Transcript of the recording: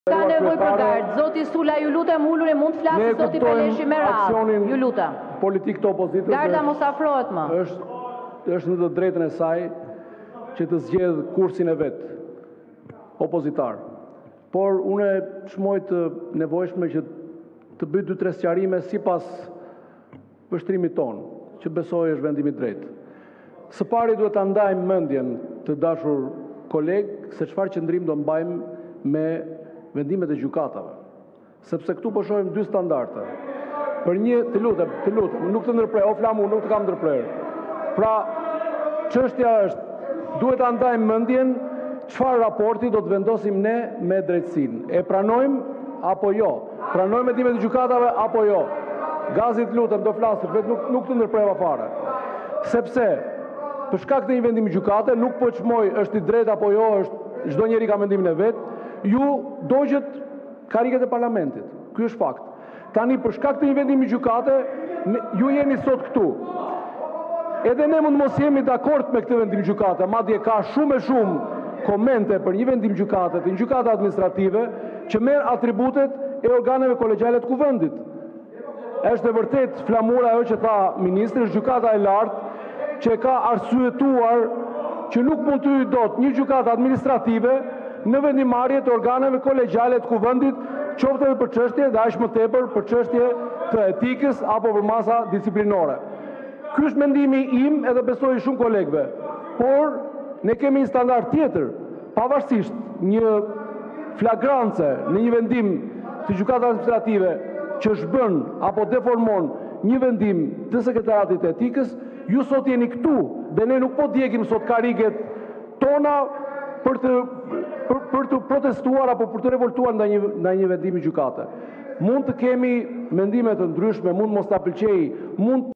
Ka nevoj për gardë, zoti Sula, ju lutem ullur e mund të flasë zoti Peleshi me radhë, ju lutem. Politik të opozitës. Garda mos afrohet më. Është në të drejtën e saj që të zgjedh kursin e vet opozitar. Por unë çmoj të nevojshme që të bëj 2-3 sqarime sipas vështrimit ton, që besoj është vendimi i drejtë. Së pari duhet ta ndajmë mendjen të dashur koleg se çfarë qëndrim do mbajmë me vendimet e gjykatave. Sepse këtu po shohim dy standarde. Për një, të lutem, nuk të ndërprer, o flamu, nuk të kam ndërprer. Pra, çështja është, duhet ta ndajmë mendjen çfarë raporti do të vendosim ne me drejtësinë. E pranojmë apo jo? Pranojmë vendimet e gjykatave apo jo? Gazi, të lutem, do flasësh, vetë nuk të ndërpreva fare. Sepse për shkak të një vendimi gjykate, nuk po çmoj është i drejtë apo jo, është çdo njeri ka mendimin e vet, ju dogjet kariket e parlamentit. Ky është fakt. Tani për shkak të një vendimi gjykate, ju jeni sot këtu. Edhe ne mund mos jemi dakord me këtë vendim gjykate, madje ka shumë e shumë komente për një vendim gjykate, të një gjykate administrative, që merr atributet e organeve kolegjiale të kuvendit. Është e vërtet flamura ajo që tha ministri, është gjykata e lartë që ka arsyetuar që nuk mund të hyjë dot një gjykatë administrative në vendimarrje të organeve kolegjiale të kuvendit, qoftë edhe për çështje dhe aq më tepër për çështje të etikës apo për masa disiplinore. Ky është mendimi im edhe besoj shumë kolegëve. Por ne kemi një standard tjetër, pavarësisht një flagrance në një vendim të gjykatës administrative që shbën apo deformon një vendim të sekretariatit të etikës, ju sot jeni këtu dhe ne nuk po djegim sot kariget tona për të protestuar apo për të revoltuar ndaj një vendimi gjykate. Mund të kemi mendime të ndryshme, mund mos ta pëlqejë, mund